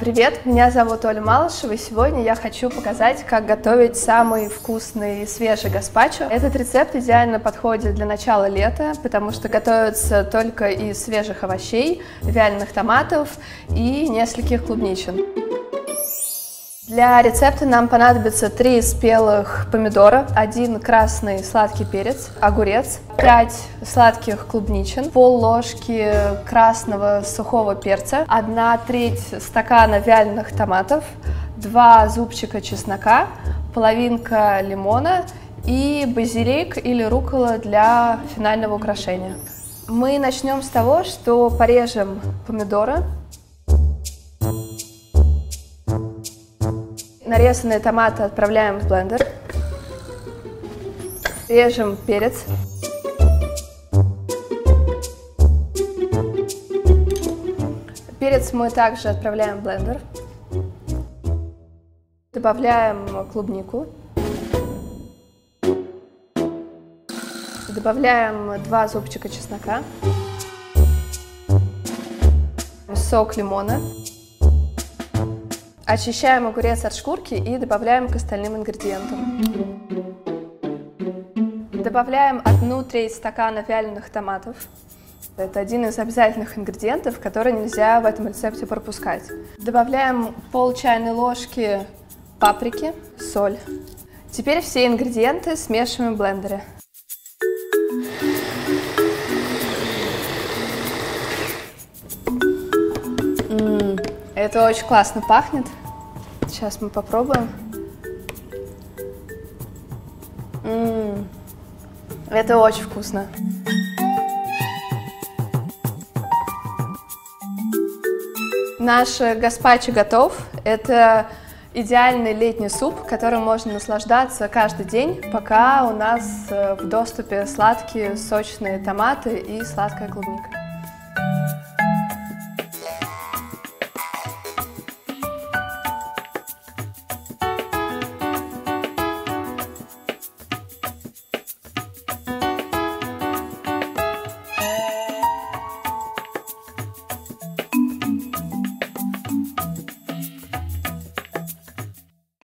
Привет, меня зовут Оля Малышева, и сегодня я хочу показать, как готовить самый вкусный и свежий гаспачо. Этот рецепт идеально подходит для начала лета, потому что готовится только из свежих овощей, вяленых томатов и нескольких клубничин. Для рецепта нам понадобится 3 спелых помидора, 1 красный сладкий перец, огурец, 5 сладких клубничин, пол-ложки красного сухого перца, 1/3 стакана вяленых томатов, 2 зубчика чеснока, половинка лимона и базилик или руккола для финального украшения. Мы начнем с того, что порежем помидоры. Нарезанные томаты отправляем в блендер. Режем перец. Перец мы также отправляем в блендер. Добавляем клубнику. Добавляем 2 зубчика чеснока. Сок лимона. Очищаем огурец от шкурки и добавляем к остальным ингредиентам. Добавляем 1/3 стакана вяленых томатов. Это один из обязательных ингредиентов, который нельзя в этом рецепте пропускать. Добавляем пол чайной ложки паприки, соль. Теперь все ингредиенты смешиваем в блендере. Это очень классно пахнет. Сейчас мы попробуем. Это очень вкусно. Наш гаспачо готов. Это идеальный летний суп, которым можно наслаждаться каждый день, пока у нас в доступе сладкие сочные томаты и сладкая клубника.